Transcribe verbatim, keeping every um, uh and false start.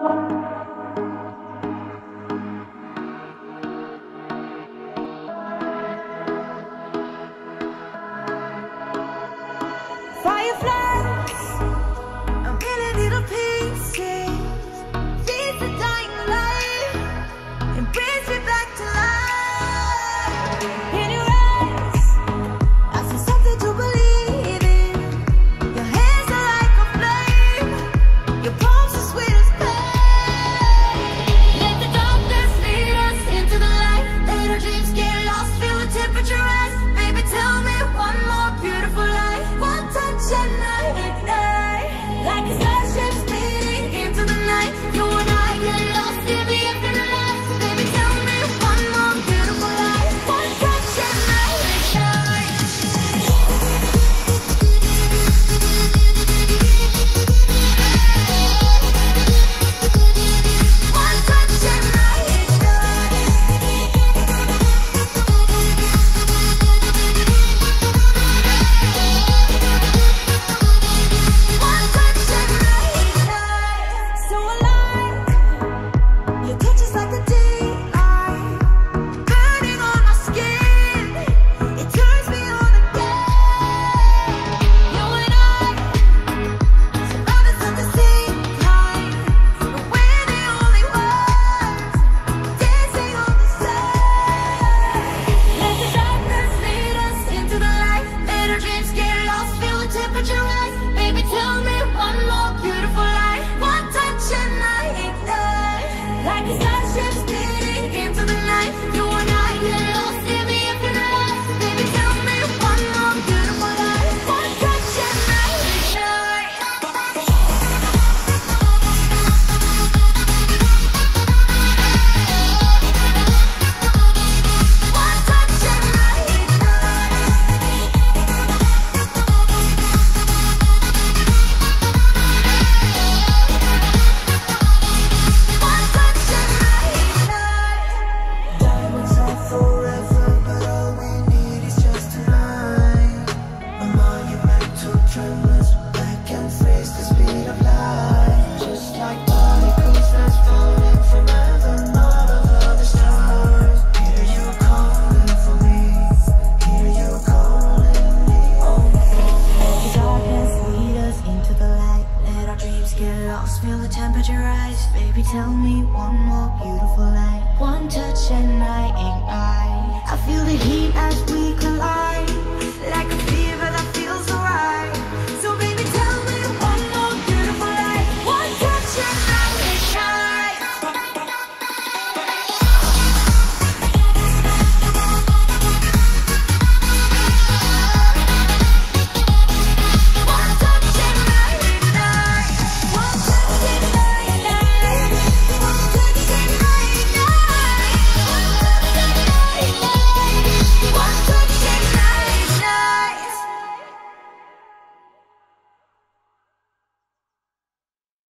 Fireflies, a million little pieces, feeds the dying light and brings me back to life. In your eyes, I see something to believe in. Your hands are like a flame, your palms are sweet as pain. Let the darkness lead us into the light. Let our dreams get lost, feel the temperature rise. Baby, tell me one more beautiful lie. One touch and I ignite, like a starship speeding into the night. You and I get lost in the infinite night. Baby, tell me one more beautiful lie. One touch and I ignite. One touch and I ignite. One touch and I ignite. So alive, your touch is like a daylight, burning on my skin. It turns me on again. You and I, surrounded at the same time, but we're the only ones dancing on the side. Let the darkness lead us into the light. Let our dreams get lost, feel the temperature rise. Baby, tell me one more beautiful lie. One touch and I ignite, like a starship speeding into the night. You and I get lost in the infinite night. Baby, tell me one more beautiful lie. One touch and I ignite. One touch and I One touch and I ignite. Diamonds are forever, but all we need is just tonight. A monumental tremors that can freeze the speed of light. Just like particles that's falling from heaven, all over the stars. Hear you calling for me, hear you calling me. Let the darkness lead us into the light. Let our dreams get lost, feel the temperature rise. Baby, tell me one more beautiful lie. One touch and I ignite. I feel the heat as we collide.